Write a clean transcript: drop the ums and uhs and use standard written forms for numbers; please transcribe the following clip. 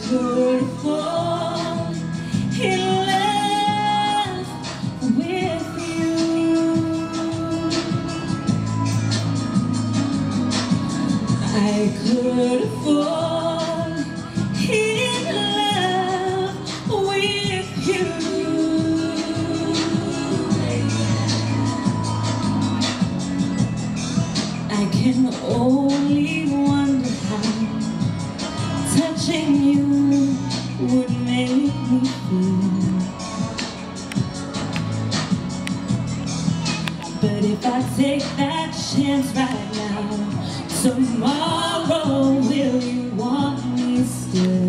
could fall in love with you. I could fall in love with you. I can only wonder how touching you would make me feel. But if I take that chance right now, tomorrow will you want me still?